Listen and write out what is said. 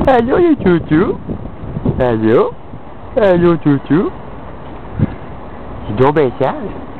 Allô les toutous? Allô? Allô toutou? Dis donc ben sage.